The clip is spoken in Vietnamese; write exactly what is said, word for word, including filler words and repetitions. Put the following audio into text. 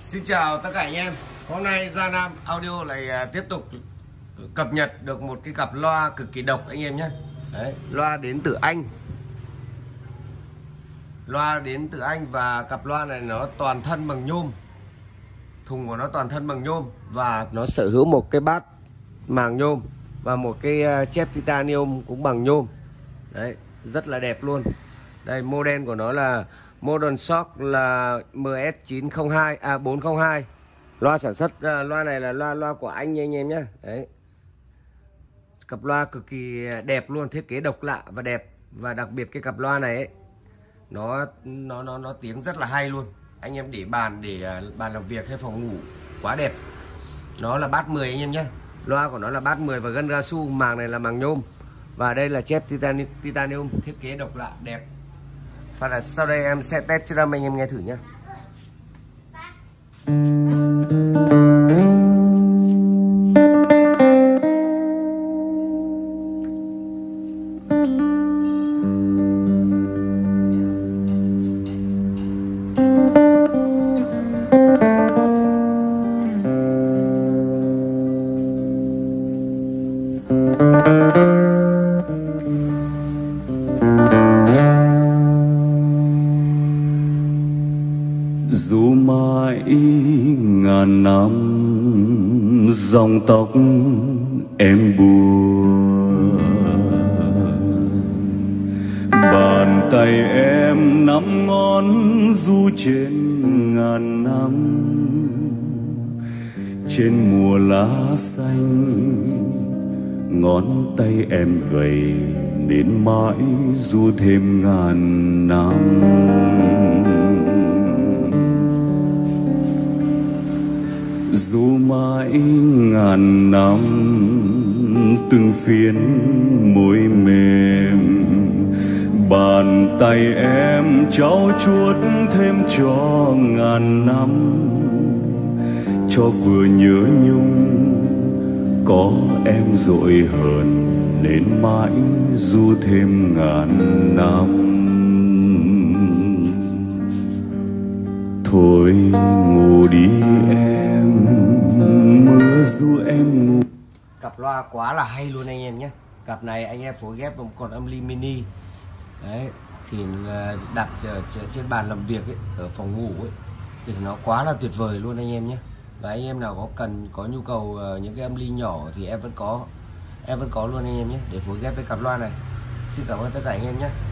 Xin chào tất cả anh em. Hôm nay Gia Nam Audio lại tiếp tục cập nhật được một cái cặp loa cực kỳ độc anh em nhé. Đấy, loa đến từ Anh. Loa đến từ Anh và cặp loa này nó toàn thân bằng nhôm. Thùng của nó toàn thân bằng nhôm và nó sở hữu một cái bát màng nhôm và một cái chép titanium cũng bằng nhôm. Đấy, rất là đẹp luôn. Đây, model của nó là Modern Shock là M S chín không hai à bốn không hai. Loa sản xuất uh, loa này là loa loa của Anh nha anh em nhé. Đấy. Cặp loa cực kỳ đẹp luôn, thiết kế độc lạ và đẹp, và đặc biệt cái cặp loa này ấy, nó nó nó nó tiếng rất là hay luôn. Anh em để bàn để uh, bàn làm việc hay phòng ngủ quá đẹp. Nó là bát mười anh em nhé. Loa của nó là bát mười và gân cao su, màng này là màng nhôm. Và đây là chép titanium, titanium thiết kế độc lạ đẹp. Và là sau đây em sẽ test cho anh em nghe thử nhé. Dù mãi ngàn năm dòng tóc em buồn, bàn tay em nắm ngón du trên ngàn năm, trên mùa lá xanh ngón tay em gầy nên mãi du thêm ngàn năm. Dù mãi ngàn năm từng phiến môi mềm, bàn tay em trau chuốt thêm cho ngàn năm, cho vừa nhớ nhung có em dội hờn nên mãi du thêm ngàn năm. Thôi ngủ đi em, mưa du em ngủ. Cặp loa quá là hay luôn anh em nhé. Cặp này anh em phối ghép một con âm ly mini. Đấy, thì đặt trên bàn làm việc ấy, ở phòng ngủ ấy, thì nó quá là tuyệt vời luôn anh em nhé. Và anh em nào có cần có nhu cầu những cái âm ly nhỏ thì em vẫn có, em vẫn có luôn anh em nhé, để phối ghép với cặp loa này. Xin cảm ơn tất cả anh em nhé.